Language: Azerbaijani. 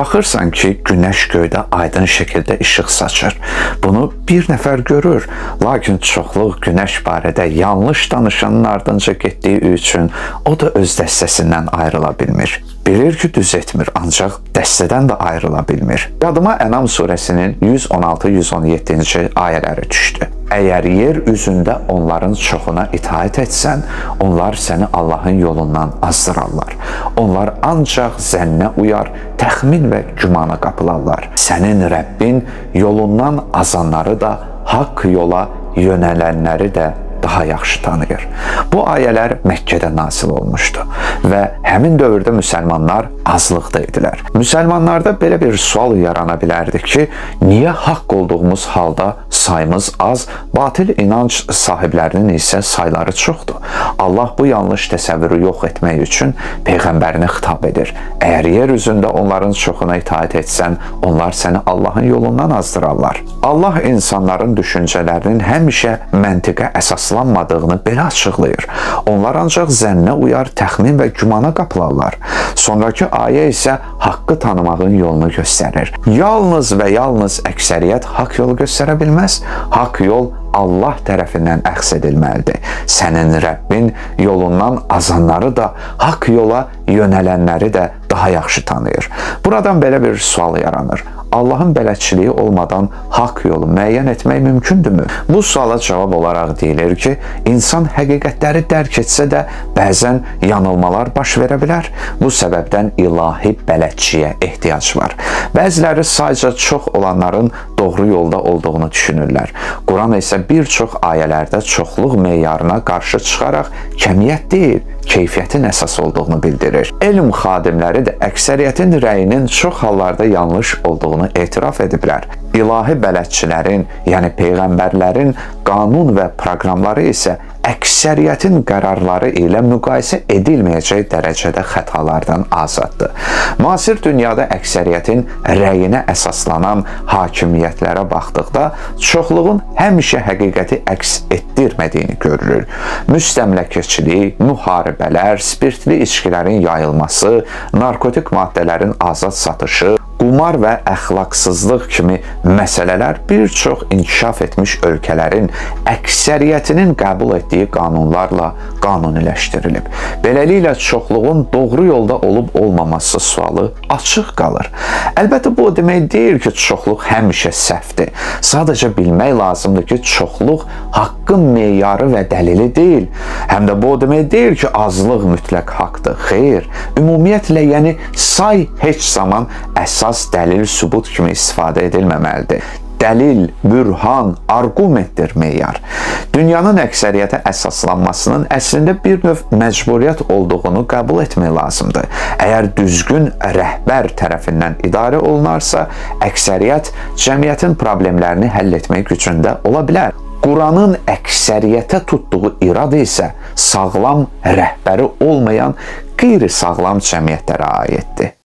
Baxırsan ki, günəş göydə aydın şəkildə işıq saçır. Bunu bir nəfər görür, lakin çoxluq günəş barədə yanlış danışanın ardınca getdiyi üçün o da öz dəstəsindən ayrıla bilmir. Bilir ki, düz etmir, ancaq dəstədən də ayrıla bilmir. Yadıma Ənam surəsinin 116-117-ci ayələri düşdü. Əgər yer üzündə onların çoxuna itaət etsən, onlar səni Allahın yolundan azdırarlar. Onlar ancaq zənnə uyar, təxmin və gümana qapılarlar. Sənin Rəbbin yolundan azanları da, haqq yola yönələnləri də daha yaxşı tanıyır. Bu ayələr Məkkədə nazil olmuşdu və həmin dövrdə müsəlmanlar azlıqda idilər. Müsəlmanlarda belə bir sual yarana bilərdi ki, niyə haqq olduğumuz halda sayımız az, batil inanc sahiblərinin isə sayları çoxdur? Allah bu yanlış təsəvvürü yox etmək üçün Peyğəmbərini xitab edir. Əgər yer üzündə onların çoxuna itaət etsən, onlar səni Allahın yolundan azdırarlar. Allah insanların düşüncələrinin həmişə məntiqə əsaslanmadığını belə açıqlayır. Onlar ancaq zənnə uyar, təxmin və gümana qapılarlar. Sonrakı ayə isə haqqı tanımağın yolunu göstərir. Yalnız və yalnız əksəriyyət haqq yolu göstərə bilməz. Haqq yol Allah tərəfindən əxz edilməlidir. Sənin Rəbbin yolundan azanları da, haqq yola yönələnləri də daha yaxşı tanıyır. Buradan belə bir sual yaranır. Allahın bələdçiliyi olmadan haqq yolu müəyyən etmək mümkündürmü? Bu suala cavab olaraq deyilir ki, insan həqiqətləri dərk etsə də bəzən yanılmalar baş verə bilər. Bu səbəbdən ilahi bələdçiyə ehtiyac var. Bəziləri sayca çox olanların doğru yolda olduğunu düşünürlər. Quran isə bir çox ayələrdə çoxluq meyarına qarşı çıxaraq kəmiyyət deyil, keyfiyyətin əsas olduğunu bildirir. Elm xadimləri də əksəriyyətin rəyinin çox hallarda yanlış olduğunu etiraf ediblər. İlahi bələdçilərin, yəni peyğəmbərlərin qanun və proqramları isə əksəriyyətin qərarları ilə müqayisə edilməyəcək dərəcədə xətalardan azaddır. Müasir dünyada əksəriyyətin rəyinə əsaslanan hakimiyyətlərə baxdıqda çoxluğun həmişə həqiqəti əks etdirmədiyini görülür. Müstəmləkəçilik, müharibələr, spirtli içkilərin yayılması, narkotik maddələrin azad satışı, qumar və əxlaqsızlıq kimi məsələlər bir çox inkişaf etmiş ölkələrin əksəriyyətinin qəbul etdiyi qanunlarla qanuniləşdirilib. Beləliklə, çoxluğun doğru yolda olub-olmaması sualı açıq qalır. Əlbəttə, bu o demək deyil ki, çoxluq həmişə səhvdir. Sadəcə bilmək lazımdır ki, çoxluq haqqın meyarı və dəlili deyil. Həm də bu o demək deyil ki, azlıq mütləq haqdır. Xeyr, ümumiyyətlə, yəni say heç zaman əsas dəlil, sübut kimi istifadə edilməməlidir. Dəlil, bürhan, arqumentdir meyar. Dünyanın əksəriyyətə əsaslanmasının əslində bir növ məcburiyyət olduğunu qəbul etmək lazımdır. Əgər düzgün rəhbər tərəfindən idarə olunarsa, əksəriyyət cəmiyyətin problemlərini həll etmək gücündə ola bilər. Quranın əksəriyyətə tutduğu iradə isə sağlam rəhbəri olmayan qeyri-sağlam cəmiyyətlərə aiddir.